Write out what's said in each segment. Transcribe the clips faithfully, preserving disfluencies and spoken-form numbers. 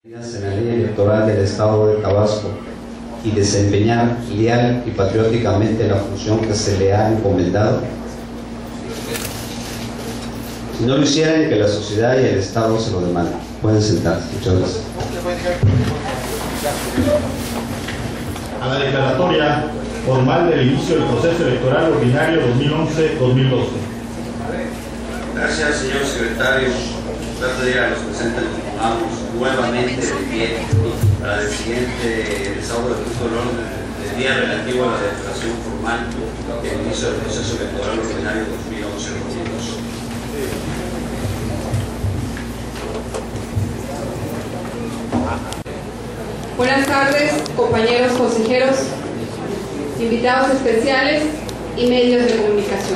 En la ley electoral del Estado de Tabasco y desempeñar leal y patrióticamente la función que se le ha encomendado. Si no lo hicieran, que la sociedad y el Estado se lo demandan. Pueden sentarse. Muchas gracias. A la declaratoria formal del inicio del proceso electoral ordinario dos mil once dos mil doce. Gracias, señor secretario. Trato de ir a los presentes, nos pongamos nuevamente de pie para el siguiente desarrollo del punto del orden del día relativo a la declaración formal del inicio del proceso electoral ordinario dos mil once dos mil doce. Buenas tardes, compañeros consejeros, invitados especiales y medios de comunicación.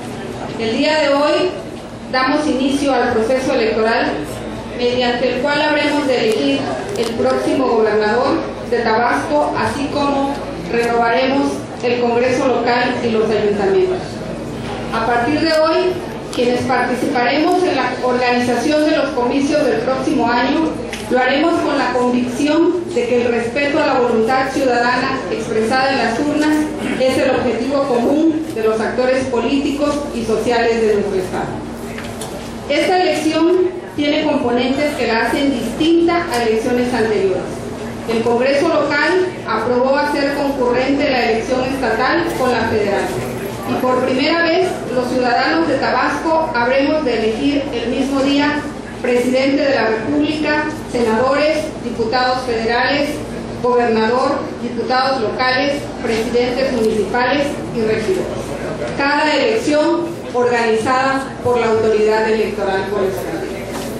El día de hoy damos inicio al proceso electoral mediante el cual habremos de elegir el próximo gobernador de Tabasco, así como renovaremos el Congreso local y los ayuntamientos. A partir de hoy, quienes participaremos en la organización de los comicios del próximo año, lo haremos con la convicción de que el respeto a la voluntad ciudadana expresada en las urnas es el objetivo común de los actores políticos y sociales de nuestro Estado. Esta elección tiene componentes que la hacen distinta a elecciones anteriores. El Congreso local aprobó hacer concurrente la elección estatal con la federal. Y por primera vez, los ciudadanos de Tabasco habremos de elegir el mismo día presidente de la República, senadores, diputados federales, gobernador, diputados locales, presidentes municipales y regidores. Cada elección organizada por la autoridad electoral correspondiente.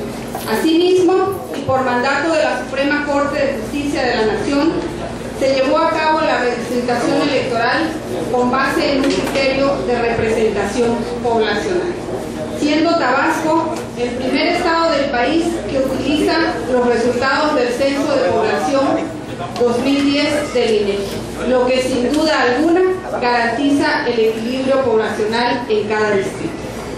Asimismo, y por mandato de la Suprema Corte de Justicia de la Nación, se llevó a cabo la representación electoral con base en un criterio de representación poblacional, siendo Tabasco el primer estado del país que utiliza los resultados del Censo de Población dos mil diez del INEGI, lo que sin duda alguna garantiza el equilibrio poblacional en cada distrito.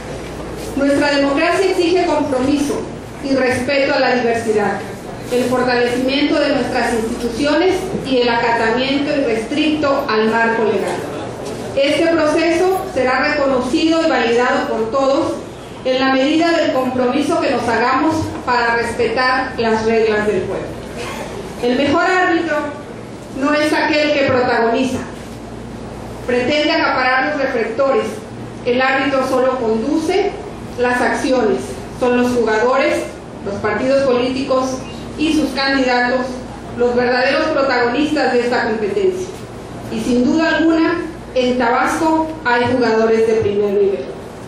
Nuestra democracia exige compromiso y respeto a la diversidad, el fortalecimiento de nuestras instituciones y el acatamiento irrestricto al marco legal. Este proceso será reconocido y validado por todos en la medida del compromiso que nos hagamos para respetar las reglas del juego. El mejor árbitro no es aquel que protagoniza, pretende acaparar los reflectores. El árbitro solo conduce las acciones. Son los jugadores, los partidos políticos y sus candidatos los verdaderos protagonistas de esta competencia. Y sin duda alguna, en Tabasco hay jugadores de primer nivel,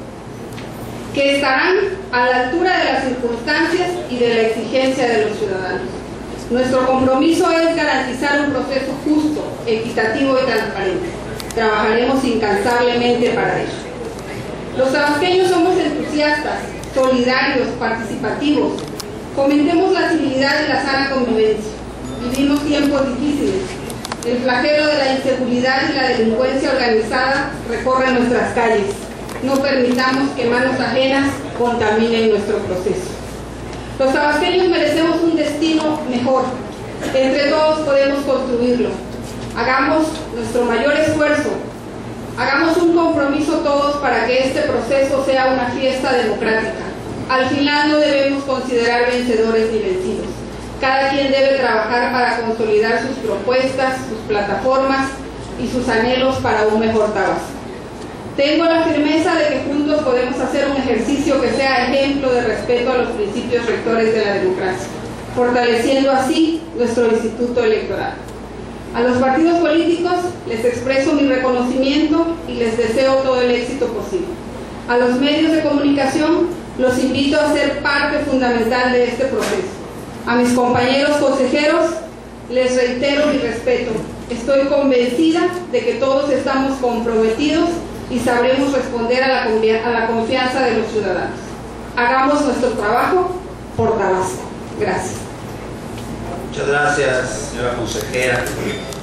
que estarán a la altura de las circunstancias y de la exigencia de los ciudadanos. Nuestro compromiso es garantizar un proceso justo, equitativo y transparente. Trabajaremos incansablemente para ello. Los tabasqueños somos entusiastas, solidarios, participativos. Fomentemos la civilidad y la sana convivencia. Vivimos tiempos difíciles. El flagelo de la inseguridad y la delincuencia organizada recorre nuestras calles. No permitamos que manos ajenas contaminen nuestro proceso. Los tabasqueños merecemos un destino mejor. Entre todos podemos construirlo. Hagamos nuestro mayor esfuerzo. Hagamos un compromiso todos para que este proceso sea una fiesta democrática. Al final no debemos considerar vencedores ni vencidos. Cada quien debe trabajar para consolidar sus propuestas, sus plataformas y sus anhelos para un mejor Tabasco. Tengo la firmeza de que juntos podemos hacer un ejercicio que sea ejemplo de respeto a los principios rectores de la democracia, fortaleciendo así nuestro instituto electoral. A los partidos políticos les expreso mi reconocimiento y les deseo todo el éxito posible. A los medios de comunicación los invito a ser parte fundamental de este proceso. A mis compañeros consejeros les reitero mi respeto. Estoy convencida de que todos estamos comprometidos y sabremos responder a la, a la confianza de los ciudadanos. Hagamos nuestro trabajo por Tabasco. Gracias. Muchas gracias, señora consejera.